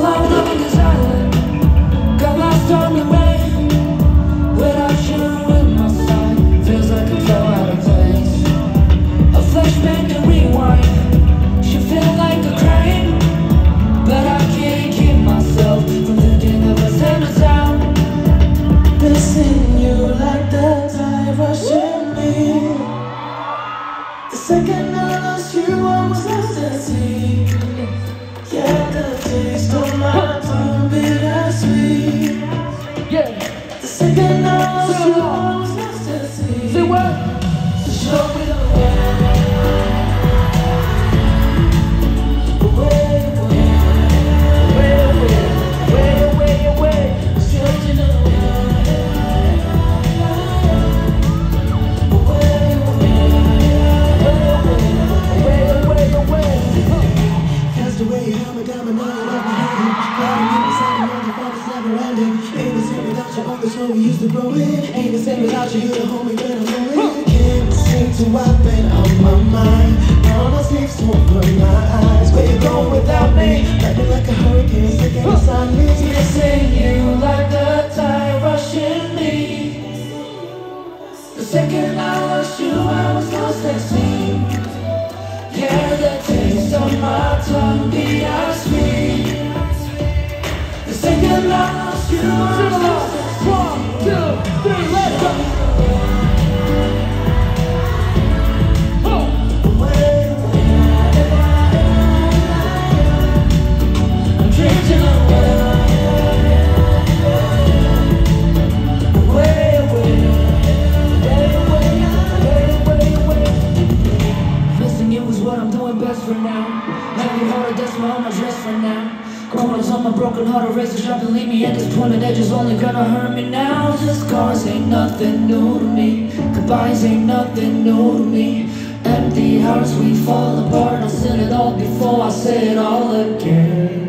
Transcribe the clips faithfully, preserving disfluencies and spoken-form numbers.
alone up in this island, got lost on the rain. Without you in my side, feels like I'm so out of place. A flashback and rewind, should feel like a crime, but I can't keep myself from thinking of us in a town. Missing you like the tide rushing me. The second I lost you, I was lost at sea. Yeah, the taste of my tongue bittersweet. Yeah. The second I lost you, I was lost at sea. Say what? So show me the way. Away, away, away, away, away, away. Show me the way. Away, away, away, away. That's the way you held me down, but now you're not behaving. Riding in the same road, your father's never ending. Ain't the same without you on this road we used to grow in. Ain't the same without you, you're the homie when I'm going. Can't seem to wipe it on my mind. All those leaves won't burn my eyes. Where you going without me? Lightning like a hurricane, sick and beside me. Missing you like the tide rushing me. The second I lost you, I was lost at sea. Yeah, the taste of my tongue bittersweet. The second I lost you, I was lost at sea. One, two, three, let's go. I'm drifting away. Away, away, away, away, away, away. Missing you is what I'm doing best for now. Heavy hearted, that's my own address for now. Corners on my broken heart, erase the sharp and leave me at this pointed edge is only gonna hurt me now. Just scars ain't nothing new to me. Goodbyes ain't nothing new to me. Empty hearts, we fall apart. I said it all before, I say it all again.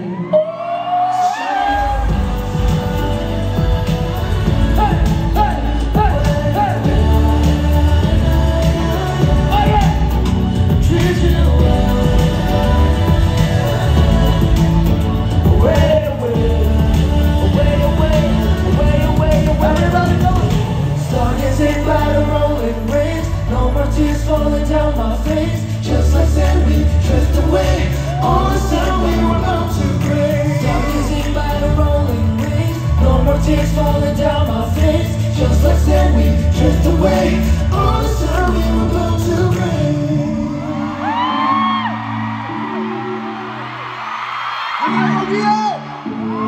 Tears falling down my face, just like sand we drift away. All the time we were about to break. Dark by the rolling waves. No more tears falling down my face, just like sand we drift away. All the time we were about to break. Alright,